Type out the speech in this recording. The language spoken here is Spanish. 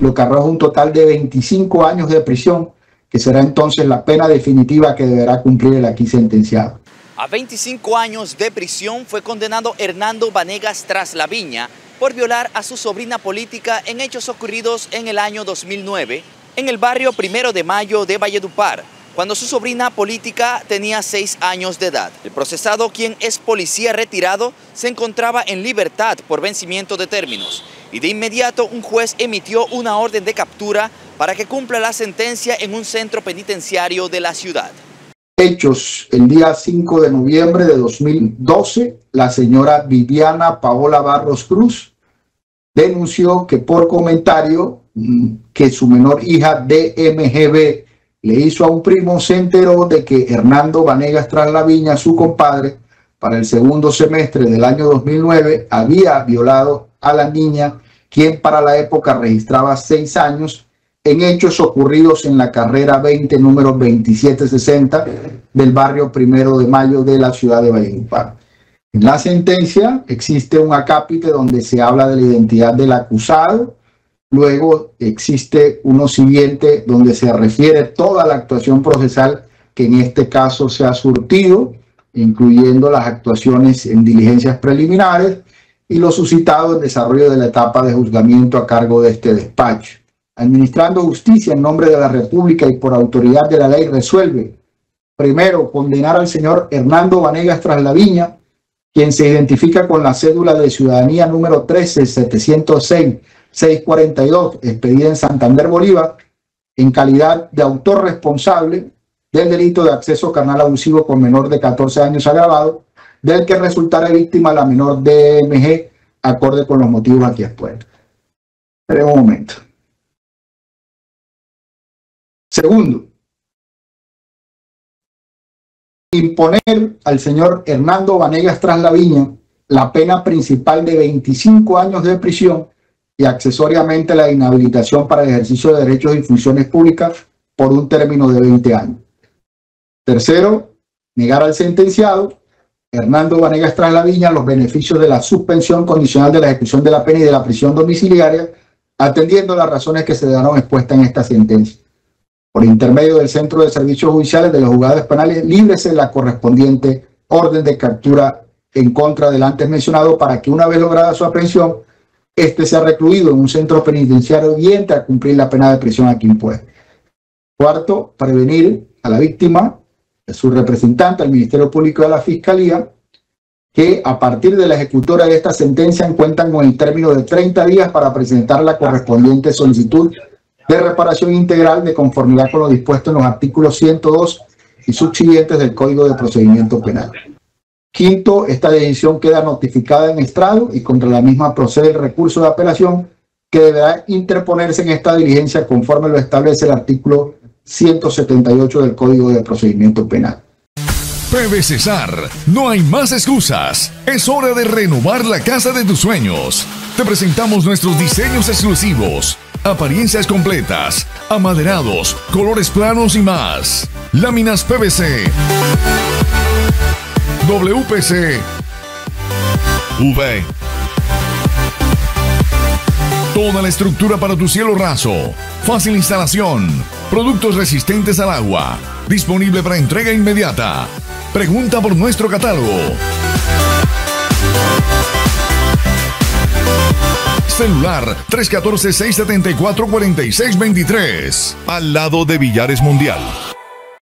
lo que arroja un total de 25 años de prisión, que será entonces la pena definitiva que deberá cumplir el aquí sentenciado. A 25 años de prisión fue condenado Hernando Vanegas Traslaviña por violar a su sobrina política en hechos ocurridos en el año 2009 en el barrio 1 de Mayo de Valledupar, cuando su sobrina política tenía 6 años de edad. El procesado, quien es policía retirado, se encontraba en libertad por vencimiento de términos y de inmediato un juez emitió una orden de captura para que cumpla la sentencia en un centro penitenciario de la ciudad. Hechos, el día 5 de noviembre de 2012, la señora Viviana Paola Barros Cruz denunció que por comentario que su menor hija DMGB le hizo a un primo, se enteró de que Hernando Vanegas Traslaviña, su compadre, para el segundo semestre del año 2009, había violado a la niña, quien para la época registraba 6 años, en hechos ocurridos en la carrera 20, número 2760 del barrio 1 de Mayo de la ciudad de Valledupar. En la sentencia existe un acápite donde se habla de la identidad del acusado. Luego existe uno siguiente donde se refiere toda la actuación procesal que en este caso se ha surtido, incluyendo las actuaciones en diligencias preliminares y lo suscitado en desarrollo de la etapa de juzgamiento a cargo de este despacho. Administrando justicia en nombre de la República y por autoridad de la ley, resuelve: primero, condenar al señor Hernando Vanegas Traslaviña, quien se identifica con la cédula de ciudadanía número 13-706-642, expedida en Santander, Bolívar, en calidad de autor responsable del delito de acceso carnal abusivo con menor de 14 años agravado, del que resultara víctima la menor DMG, acorde con los motivos aquí expuestos. Esperen un momento. Segundo, imponer al señor Hernando Vanegas Traslaviña la pena principal de 25 años de prisión y accesoriamente la inhabilitación para el ejercicio de derechos y funciones públicas por un término de 20 años. Tercero, negar al sentenciado Hernando Vanegas Traslaviña los beneficios de la suspensión condicional de la ejecución de la pena y de la prisión domiciliaria, atendiendo las razones que se darán expuestas en esta sentencia. Por intermedio del Centro de Servicios Judiciales de los Juzgados Penales, líbrese la correspondiente orden de captura en contra del antes mencionado, para que una vez lograda su aprehensión, este sea recluido en un centro penitenciario y entre a cumplir la pena de prisión aquí impuesta. Cuarto, prevenir a la víctima, a su representante, al Ministerio Público de la Fiscalía, que a partir de la ejecutora de esta sentencia cuentan con el término de 30 días para presentar la correspondiente solicitud de reparación integral de conformidad con lo dispuesto en los artículos 102 y subsiguientes del Código de Procedimiento Penal. Quinto, esta decisión queda notificada en estrado y contra la misma procede el recurso de apelación, que deberá interponerse en esta diligencia conforme lo establece el artículo 178 del Código de Procedimiento Penal. PVC Sar, no hay más excusas. Es hora de renovar la casa de tus sueños. Te presentamos nuestros diseños exclusivos, apariencias completas, amaderados, colores planos y más. Láminas PVC, WPC, UV. Toda la estructura para tu cielo raso. Fácil instalación. Productos resistentes al agua. Disponible para entrega inmediata. Pregunta por nuestro catálogo. Celular 314-674-4623. Al lado de Villares Mundial.